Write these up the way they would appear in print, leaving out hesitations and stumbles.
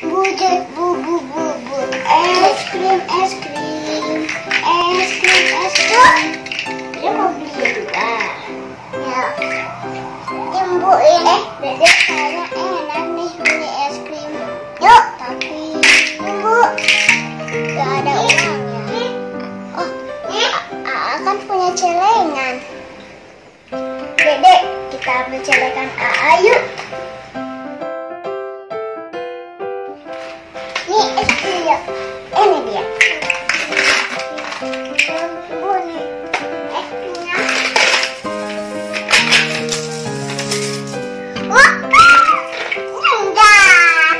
Bu, bu, bu, bu, bu. Es krim, es krim. Es krim, es krim. Dia mau beli dua. Ya. Timbuin. Dedek kayaknya enak nih beli es krim. Yuk. Tapi, Bu, gak ada uangnya. Oh, kan punya celengan. Dedek, kita ambil celengan yuk. Nih es krim yuk. Ini dia. Bu nih es krimnya. Wah, enggak.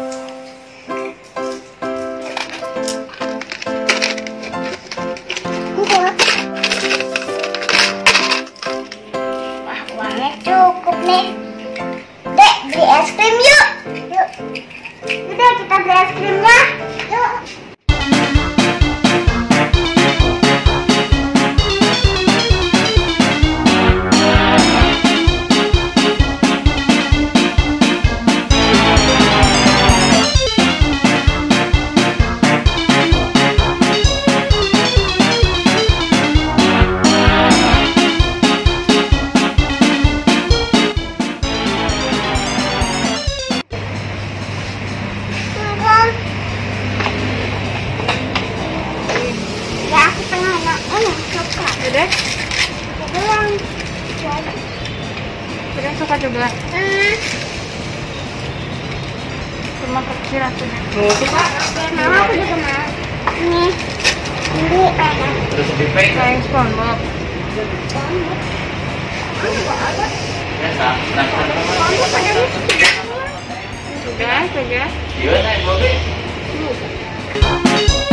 Wah, uangnya cukup nih. Dek, beli es krim yuk. Yuk. Udah, kita beli es krimnya. Yuk. Ya, aku pengen ini coklat. Dedek, Belum. Dedek suka juga. Cuma kecil atunya. Suka. Mau aku juga mau. Nih. Ini enak. Terus lebih Kayak SpongeBob. biasa. Sudah, sudah. Iya, naik mobil.